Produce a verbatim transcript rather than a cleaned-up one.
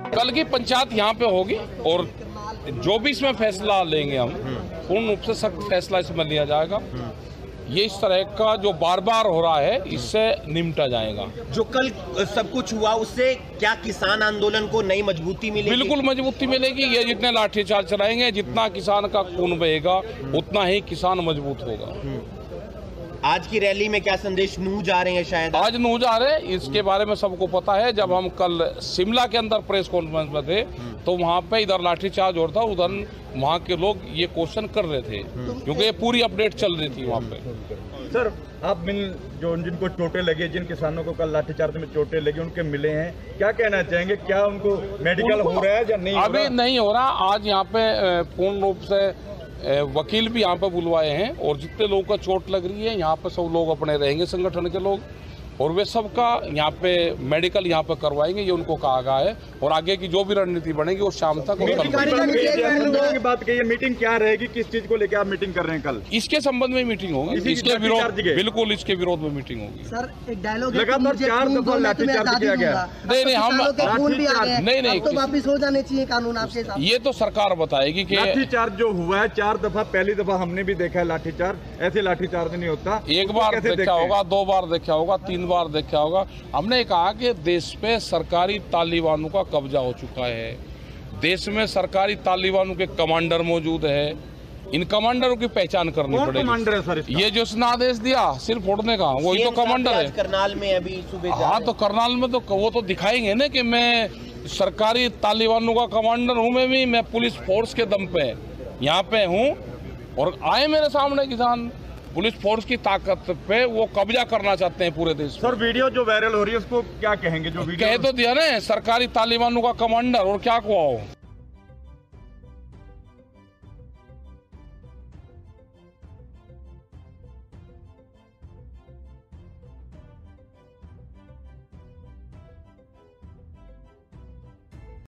कल की पंचायत यहाँ पे होगी और जो भी इसमें फैसला लेंगे हम पूर्ण रूप से सख्त फैसला इसमें लिया जाएगा। ये इस तरह का जो बार बार हो रहा है इससे निपटा जाएगा। जो कल सब कुछ हुआ उससे क्या किसान आंदोलन को नई मजबूती मिलेगी? बिल्कुल मजबूती मिलेगी। ये जितने लाठीचार्ज चलाएंगे, जितना किसान का खून बहेगा उतना ही किसान मजबूत होगा। आज की रैली में क्या संदेश नूह जा रहे हैं? शायद आज नूह जा रहे हैं, इसके बारे में सबको पता है। जब हम कल शिमला के अंदर प्रेस कॉन्फ्रेंस में थे तो वहाँ पे इधर लाठीचार्ज हो रहा था, उधर वहाँ के लोग ये क्वेश्चन कर रहे थे क्योंकि ये पूरी अपडेट चल रही थी वहाँ पे। सर, आप मिल जो जिनको चोटें लगी, जिन किसानों को कल लाठीचार्ज में चोटें लगी, उनके मिले हैं, क्या कहना चाहेंगे? क्या उनको मेडिकल हो रहा है या नहीं? अभी नहीं हो रहा। आज यहाँ पे पूर्ण रूप से वकील भी यहाँ पे बुलवाए हैं और जितने लोगों को चोट लग रही है यहाँ पे सब लोग अपने रहेंगे, संगठन के लोग, और वे सबका यहाँ पे मेडिकल यहाँ पे करवाएंगे, ये उनको कहा गया है। और आगे की जो भी रणनीति बनेगी वो शाम तक की बात कही। मीटिंग क्या रहेगी, किस चीज को लेकर आप मीटिंग कर रहे हैं कल? इसके संबंध में मीटिंग होगी, इसके विरोध, बिल्कुल इसके विरोध में मीटिंग होगी। सर, एक डायलॉग लगातार चार दफा लाठीचार्ज किया गया। नहीं नहीं हम नहीं नहीं तो वापिस हो जाने चाहिए कानून आपके साथ। ये तो सरकार बताएगी कि लाठीचार्ज जो हुआ है चार दफा, पहली दफा हमने भी देखा है लाठीचार्ज। ऐसे लाठीचार्ज नहीं होता। एक बार देखा होगा, दो बार देखा होगा, तीन बार देखा होगा। हमने कहा कि देश पे सरकारी तालिबानों का कब्जा हो चुका है। देश में सरकारी तालिबानों के कमांडर मौजूद है। इन कमांडरों की पहचान करनी पड़ेगी। कमांडर है सर? ये जो इसने आदेश दिया सिर्फ फोड़ने का, वही तो कमांडर है। करनाल में अभी सुबह हाँ, तो करनाल में तो वो तो दिखाएंगे ना कि मैं सरकारी तालिबानों का कमांडर हूँ। मैं भी मैं पुलिस फोर्स के दम पे यहाँ पे हूँ और आए मेरे सामने किसान पुलिस फोर्स की ताकत पे वो कब्जा करना चाहते हैं पूरे देश। सर, वीडियो जो वायरल हो रही है उसको क्या कहेंगे? जो वीडियो कह तो दिया ना, सरकारी तालिबानों का कमांडर, और क्या हुआ हो।